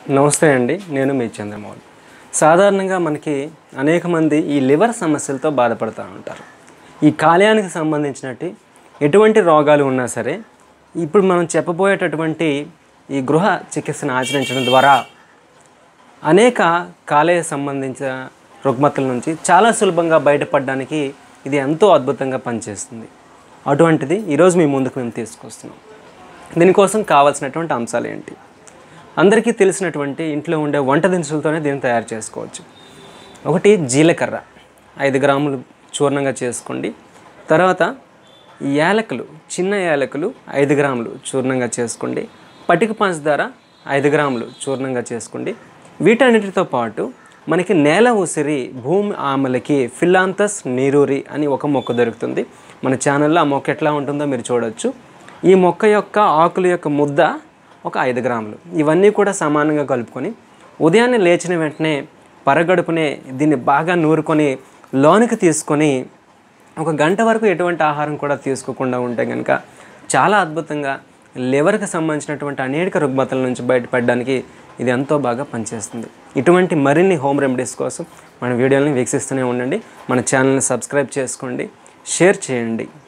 నమస్తే అండి, నేను మీ చంద్రమౌళి. సాధారణంగా మనకి అనేక మంది ఈ లివర్ సమస్యలతో బాధపడుతూ ఉంటారు. ఈ కాలేయానికి సంబంధించినట్టు ఎటువంటి రోగాలు ఉన్నా సరే ఇప్పుడు మనం చెప్పబోయేటటువంటి ఈ గృహ చికిత్సను ఆచరించడం ద్వారా అనేక కాలేయ సంబంధించిన రుగ్మతల నుంచి చాలా సులభంగా బయటపడడానికి ఇది ఎంతో అద్భుతంగా పనిచేస్తుంది. అటువంటిది ఈరోజు మీ ముందుకు మేము తీసుకొస్తున్నాం. దీనికోసం కావాల్సినటువంటి అంశాలు ఏంటి? అందరికీ తెలిసినటువంటి ఇంట్లో ఉండే వంట దినుసులతోనే దీన్ని తయారు చేసుకోవచ్చు. ఒకటి జీలకర్ర 5 గ్రాములు చూర్ణంగా చేసుకోండి. తర్వాత యాలకులు, చిన్న యాలకులు 5 గ్రాములు చూర్ణంగా చేసుకోండి. పటిక పంచదార 5 గ్రాములు చూర్ణంగా చేసుకోండి. వీటన్నిటితో పాటు మనకి నేల ఉసిరి భూమి ఆమలకి ఫిలాంతస్ నీరూరి అని ఒక మొక్క దొరుకుతుంది. మన ఛానల్లో ఆ మొక్క ఎట్లా ఉంటుందో మీరు చూడవచ్చు. ఈ మొక్క యొక్క ఆకుల యొక్క ముద్ద ఒక 5 గ్రాములు. ఇవన్నీ కూడా సమానంగా కలుపుకొని ఉదయాన్నే లేచిన వెంటనే పరగడుపునే దీన్ని బాగా నూరుకొని లోనికి తీసుకొని 1 గంట వరకు ఎటువంటి ఆహారం కూడా తీసుకోకుండా ఉంటే కనుక చాలా అద్భుతంగా లివర్కి సంబంధించినటువంటి అనేక రుగ్మతల నుంచి బయటపడడానికి ఇది ఎంతో బాగా పనిచేస్తుంది. ఇటువంటి మరిన్ని హోమ్ రెమెడీస్ కోసం మన వీడియోని వీక్షిస్తూనే ఉండండి. మన ఛానల్ని సబ్స్క్రైబ్ చేసుకోండి, షేర్ చేయండి.